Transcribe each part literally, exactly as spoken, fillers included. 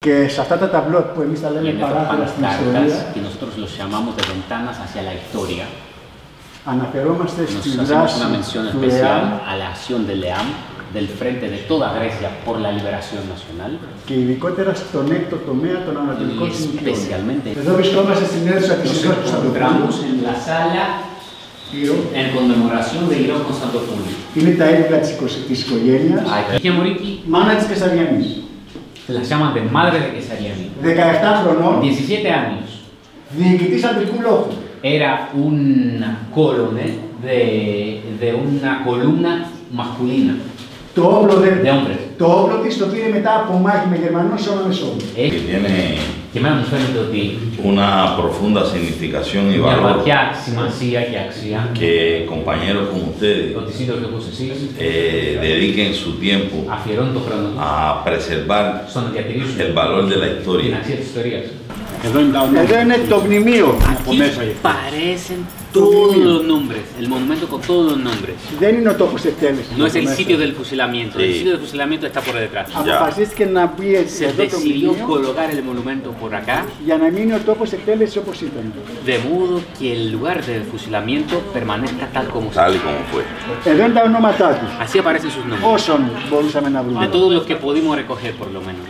Και σε αυτά τα ταμπλό που εμείς τα λέμε παράθυρα στην ιστορία, que nosotros los llamamos de ventanas hacia la historia, αναφερόμαστε nos στη hacemos δράση una mención του especial ΕΑΜ a la acción del EAM, del Frente de toda Grecia por la Liberación Nacional, και ειδικότερα στον έκτο τομέα των Ανατολικών y Συνοικιών. especialmente Εδώ βρισκόμαστε στην αίθουσα της nos Ιεράς Κωνσταντοπούλου. encontramos en la sala en conmemoración de Iró Constantopoulou. Είναι τα έπιπλα της, οικο... της οικογένειας. Aquí a Moriki Μάνα της Κεσαριανής. la llaman de madre de Kesariani. δεκαεπτά χρονών, diecisiete años. διοικητής αντρικού λόγου. Era un colone de, de una columna masculina Το όπλο, δε... de hombres. το όπλο της το πήρε μετά από μάχη με Γερμανούς σώμα με σώμα. Eh, que tiene και με έναν φαίνεται ότι una profunda significación y μια valor βαθιά σημασία και αξία que compañeros como ustedes ότι σύντροφοι όπως εσείς eh, dediquen su tiempo αφιερώνουν τον χρόνο τους a preservar στο να διατηρήσουν el valor de la την historia. αξία της ιστορίας. Εδώ είναι το μνημείο. Aquí parecen todos los nombres, el monumento con todos los nombres. Δεν είναι ο τόπος εκτέλεσης. No es el sitio del fusilamiento, el Sí. sitio del fusilamiento está por detrás. Αποφασίστηκε να μπει Se εδώ το decidió μνημείο colocar el monumento por acá, για να μείνει ο τόπος εκτέλεσης όπως ήταν. de modo que el lugar del fusilamiento permanezca tal como Tal y está. como fue. Εδώ είναι τα ονόματά τους. Así aparecen sus nombres, Όσων μπορούσαμε να de βρούμε. todos los que pudimos recoger por lo menos. ¿no?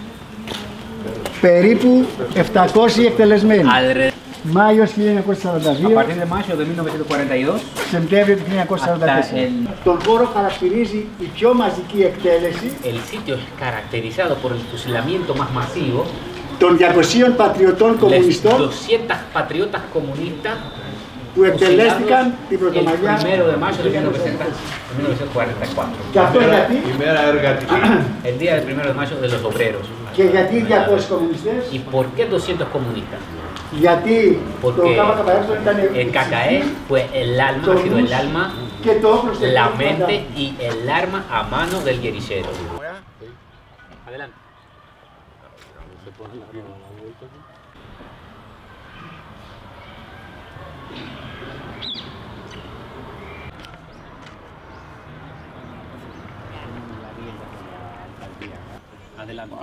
Περίπου επτακόσιοι εκτελεσμένοι. Alrededor, Μάιος χίλια εννιακόσια σαράντα a δύο, partir de mayo de mil novecientos cuarenta y dos Σεπτέμβριο του χίλια εννιακόσια σαράντα τέσσερα. Hasta el- Τον χώρο χαρακτηρίζει η πιο μαζική εκτέλεση el sitio es caracterizado por el fusilamiento más masivo. των διακοσίων πατριωτών Las κομμουνιστών doscientas patriotas comunistas που εκτελέστηκαν την el Πρωτομαγιά. primero de mayo de mil novecientos cuarenta y cuatro. Και αυτό γιατί, El día del primero de mayo de los obreros. και γιατί διακόσιοι κομμουνιστές, ¿Y por qué doscientos comunistas? γιατί το Porque ΚΚΕ ήταν el K K E fue el alma, ha sido el alma, και το όπλο στο la εκτέλεσμα. mente y el arma a mano del guerrillero. Adelante. Adelante.